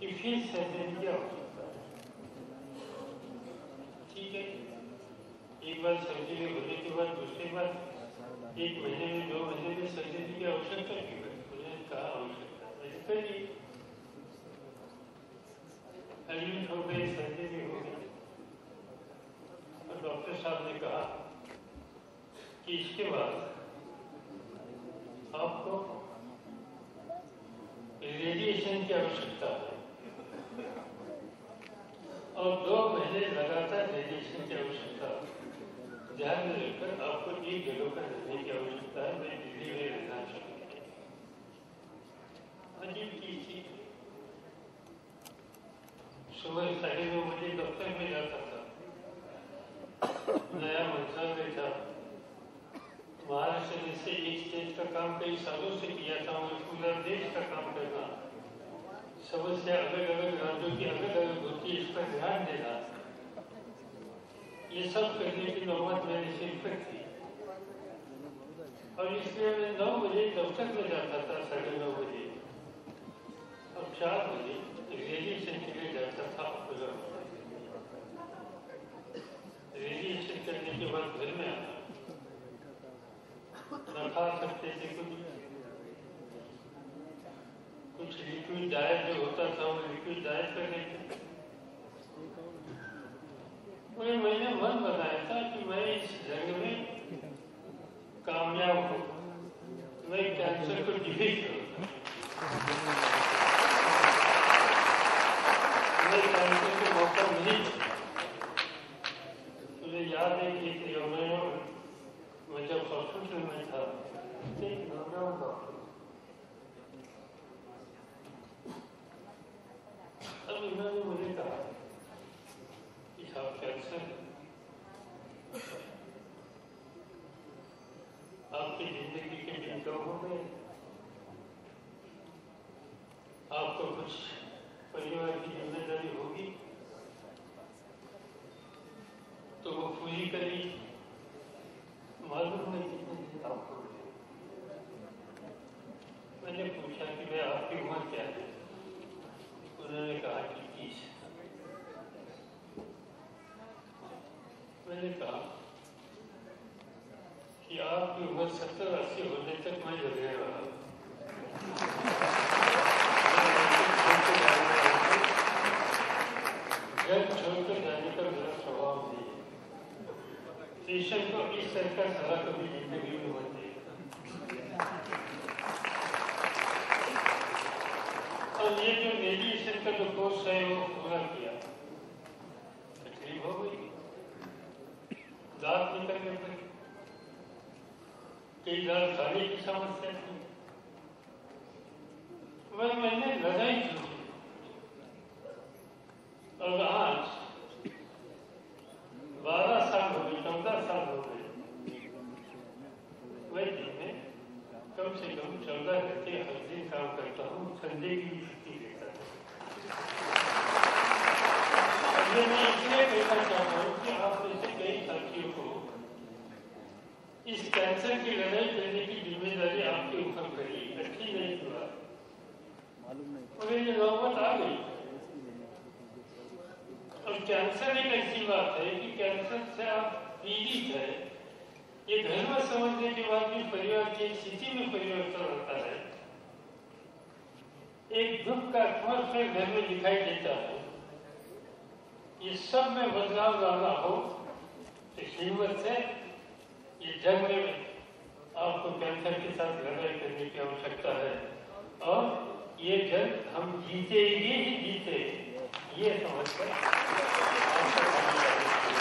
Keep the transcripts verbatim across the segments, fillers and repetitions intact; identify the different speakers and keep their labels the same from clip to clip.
Speaker 1: कि फिर सर्जरी की आवश्यकता है। ठीक है, एक बार सर्जरी होने के बाद दूसरी बार एक महीने में दो महीने में सर्जरी की आवश्यकता क्यों है? उन्होंने कहा आवश्यकता है, करिए। एडमिट हो गए, सर्जरी हो गई और डॉक्टर साहब ने कहा कि इसके बाद आपको रेडिएशन की आवश्यकता है और दो महीने लगातार रेडिएशन की आवश्यकता है। ध्यान में रखकर आपको एक जगह पर रहने की आवश्यकता है। मैं दिल्ली में रहना चाहूँगी। अजीब चीज थी। सुबह साढ़े नौ बजे दफ्तर में जाता था, नया मंत्रालय था, महाराष्ट्र से एक स्टेट का काम कई सालों से किया था, और पूरा देश का काम करना, समस्या अलग अलग राज्यों की अलग अलग होती है, इस पर ध्यान देना, ये सब करने की नौबत मेरे सिर पर थी। और इसलिए मैं नौ बजे दफ्तर में जाता था, साढ़े नौ बजे, और चार बजे रेडिएशन के लिए जाता था। रेडिएशन करने के बाद घर में आना, न खा सकते थे कुछ कुछ लिक्विड डाइट जो होता था वो लिक्विड डाइट कर रहे थे। वही मैंने मन बनाया था कि मैं इस जंग में कामयाब हूँ, मैं कैंसर को डिफीट करूँगा, मैं कैंसर को मौका नहीं। मुझे याद है कि मैं जब हॉस्पिटल में था, एक नौजवान डॉक्टर, अब इन्होंने मुझे कहा कि आप कैंसर, आपकी जिंदगी के दिन कम हो गए, आपको कुछ परिवार की जिम्मेदारी होगी तो वो पूरी करी। मालूम नहीं कितने दिन आपको मिले। मैंने पूछा कि भाई आपकी उम्र क्या है? उन्होंने कहा कि तीस। मैंने कहा कि आपकी उम्र सत्तर अस्सी होने तक मैं लगे रहा। जब छोड़कर जाने का मेरा स्वभाव नहीं है। पेशेंट को इस तरह का सलाह कभी जिंदगी में मत देगा। और ये जो रेडिएशन का जो कोर्स है वो पूरा किया, तकलीफ हो गई, दांत निकलने पड़े, कई दांत खाने की समस्या थी। वह मैंने लड़ाई छोड़ी और आज बारह साल हो गए, चौदह साल हो गए, मैं दिन में कम से कम चौदह घंटे हर दिन काम करता हूँ, संडे की छुट्टी लेता हूँ। मैं इसलिए कहना चाहता हूँ कि आप जैसे कई साथियों को इस कैंसर की लड़ाई करने की जिम्मेदारी आपके ऊपर पड़ी, अच्छी नहीं हुआ, मुझे ये नौबत आ गई। और कैंसर एक ऐसी बात है कि कैंसर से आप पीड़ित है, ये धर्म समझने के बाद भी परिवार की स्थिति में परिवर्तन होता है, एक दुख का एटमॉस्फेयर घर में दिखाई देता है। ये सब में बदलाव लाना हो तो हिम्मत से ये जंग में आपको कैंसर के साथ लड़ाई करने की आवश्यकता है, और ये जंग हम जीतेंगे ही जीते, ये समझकर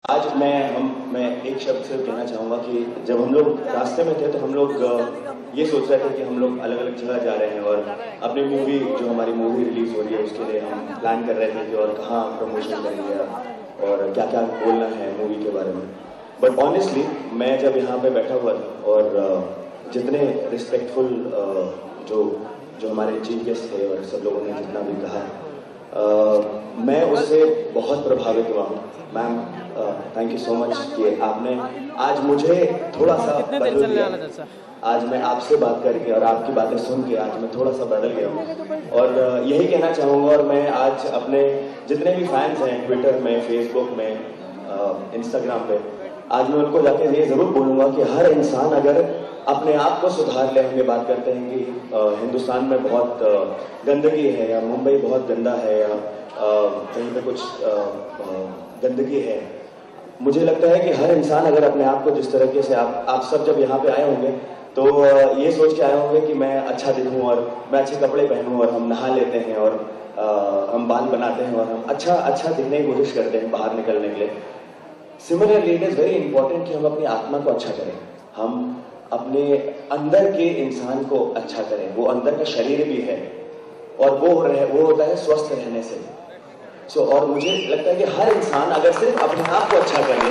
Speaker 2: आज मैं हम मैं एक शब्द से कहना चाहूँगा कि जब हम लोग रास्ते में थे तो हम लोग ये सोच रहे थे कि हम लोग अलग अलग जगह जा रहे हैं और अपनी मूवी जो हमारी मूवी रिलीज हो रही है उसके लिए हम प्लान कर रहे थे कि और कहाँ प्रमोशन करेंगे और क्या क्या बोलना है मूवी के बारे में। बट ऑनेस्टली मैं जब यहाँ पे बैठा हुआ था और जितने रिस्पेक्टफुल जो जो हमारे चीफ गेस्ट थे और सब लोगों ने जितना भी कहा Uh, मैं उससे बहुत प्रभावित हुआ हूँ। Ma'am thank you so much कि आपने आज मुझे थोड़ा सा बदल दिया। आज मैं आपसे बात करके और आपकी बातें सुन के आज मैं थोड़ा सा बदल गया हूँ और uh, यही कहना चाहूँगा। और मैं आज अपने जितने भी फैंस हैं ट्विटर में, फेसबुक में, इंस्टाग्राम uh, पे, आज मैं उनको जाके ये ज़रूर बोलूँगा कि हर इंसान अगर अपने आप को सुधार ले। हम ये बात करते हैं कि आ, हिंदुस्तान में बहुत आ, गंदगी है या मुंबई बहुत गंदा है या कहीं पे कुछ आ, आ, गंदगी है। मुझे लगता है कि हर इंसान अगर अपने आप को जिस तरीके से आप आप सब जब यहाँ पे आए होंगे तो आ, ये सोच के आए होंगे कि मैं अच्छा दिखूं और मैं अच्छे कपड़े पहनूं और हम नहा लेते हैं और आ, हम बाल बनाते हैं और हम अच्छा अच्छा दिखने की कोशिश करते हैं बाहर निकलने के लिए। Similarly it is very important कि हम अपनी आत्मा को अच्छा करें, हम अपने अंदर के इंसान को अच्छा करें। वो अंदर का शरीर भी है और वो रहे वो होता है स्वस्थ रहने से। सो so, और मुझे लगता है कि हर इंसान अगर सिर्फ अपने आप को अच्छा कर ले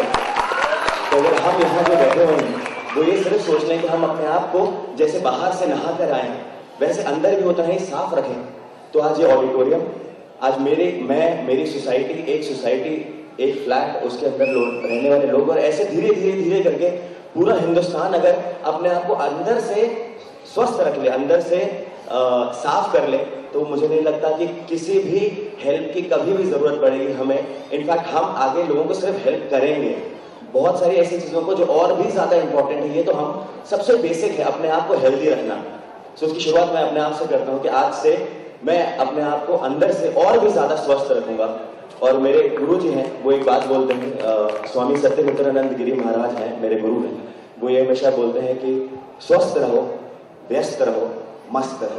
Speaker 2: तो अगर हम यहाँ जो बैठे हुए हैं वो ये सिर्फ सोच लें कि हम अपने आप को जैसे बाहर से नहा कर आए वैसे अंदर भी होता है साफ रखें, तो आज ये ऑडिटोरियम, आज मेरे मैं मेरी सोसाइटी, एक सोसाइटी, एक फ्लैट, उसके अंदर लोग रहने वाले लोग और ऐसे धीरे धीरे धीरे करके पूरा हिंदुस्तान अगर अपने आप को अंदर से स्वस्थ रख ले, अंदर से आ, साफ कर ले, तो मुझे नहीं लगता कि किसी भी हेल्प की कभी भी जरूरत पड़ेगी हमें। इनफैक्ट हम आगे लोगों को सिर्फ हेल्प करेंगे। बहुत सारी ऐसी चीजों को जो और भी ज्यादा इंपॉर्टेंट है, ये तो हम सबसे बेसिक है अपने आप को हेल्दी रखना। सो उसकी शुरुआत मैं अपने आप से करता हूँ कि आज से मैं अपने आप को अंदर से और भी ज्यादा स्वस्थ रखूंगा। और मेरे गुरु जी हैं, वो एक बात बोलते हैं, आ, स्वामी सत्यमित्रानंद गिरी महाराज हैं, मेरे गुरु हैं। वो ये हमेशा बोलते हैं कि स्वस्थ रहो, व्यस्त रहो, मस्त रहो।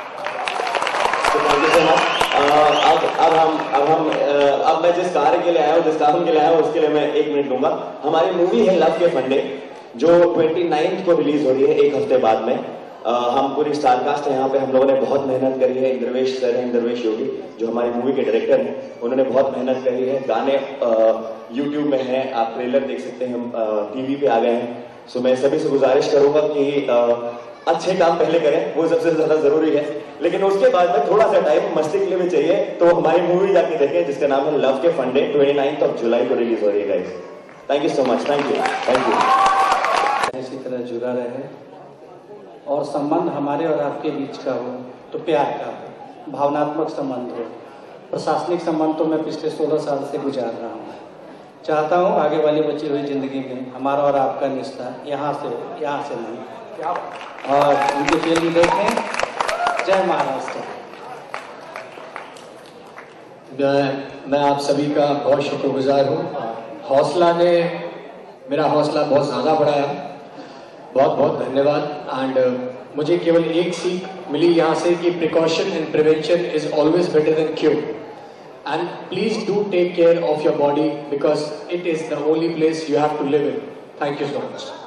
Speaker 2: तो थैंक यू सो मच। अब अब हम अब हम अब मैं जिस कार्य के लिए आया हूँ, जिस काम के लिए आया हूँ, उसके लिए मैं एक मिनट लूंगा। हमारी मूवी है लव के फंडे, जो ट्वेंटी नाइन्थ को रिलीज हो रही है, एक हफ्ते बाद में। Uh, हम पूरी स्टारकास्ट है यहाँ पे, हम लोगों ने बहुत मेहनत करी है। इंद्रवेश सर हैं, इंद्रवेश योगी, जो हमारी मूवी के डायरेक्टर हैं, उन्होंने बहुत मेहनत करी है। गाने यूट्यूब uh, में हैं, आप ट्रेलर देख सकते हैं, हम टीवी uh, पे आ गए हैं। सो मैं सभी से गुजारिश करूंगा कि uh, अच्छे काम पहले करें, वो सबसे ज्यादा जरूरी है, लेकिन उसके बाद में थोड़ा सा टाइम मस्ती के लिए भी चाहिए। तो हमारी मूवी जाके देखें जिसका नाम है लव के फंडे, ट्वेंटी नाइन्थ ऑफ जुलाई को रिलीज हो रही है guys. Thank you so much, thank you thank you.
Speaker 3: इसी तरह जुड़ा रहे और संबंध हमारे और आपके बीच का हो तो प्यार का हो, भावनात्मक संबंध हो। प्रशासनिक संबंध तो मैं पिछले सोलह साल से गुजार रहा हूँ। चाहता हूँ आगे वाली बची हुई जिंदगी में हमारा और आपका रिश्ता यहाँ से यहाँ से नहीं। और उनकी फिल्म देखें। जय महाराष्ट्र।
Speaker 4: मैं मैं आप सभी का बहुत शुक्रगुजार हूँ। हौसला ने मेरा हौसला बहुत ज़्यादा बढ़ाया, बहुत बहुत धन्यवाद। एंड uh, मुझे केवल एक सीख मिली यहाँ से कि precaution and prevention is always better than cure. And please do take care of your body because it is the only place you have to live in. Thank you so much.